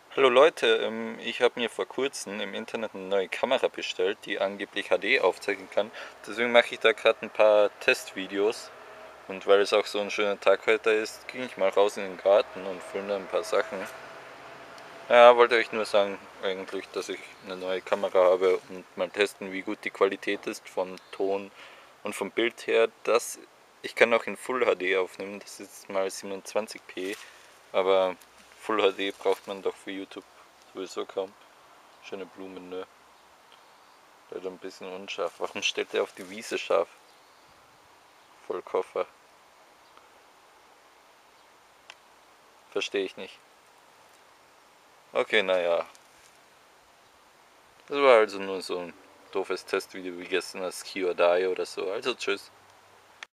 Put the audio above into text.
Hallo Leute, ich habe mir vor kurzem im Internet eine neue Kamera bestellt, die angeblich HD aufzeichnen kann. Deswegen mache ich da gerade ein paar Testvideos. Und weil es auch so ein schöner Tag heute ist, ging ich mal raus in den Garten und filme ein paar Sachen. Ja, wollte euch nur sagen, eigentlich, dass ich eine neue Kamera habe und mal testen, wie gut die Qualität ist von Ton und vom Bild her. Ich kann auch in Full HD aufnehmen, das ist mal 27p, aber Full HD braucht man doch für YouTube sowieso kaum. Schöne Blumen, ne? Leider ein bisschen unscharf. Warum stellt er auf die Wiese scharf? Voll Koffer. Verstehe ich nicht. Okay, naja. Das war also nur so ein doofes Testvideo wie gestern als Q or Die oder so. Also tschüss.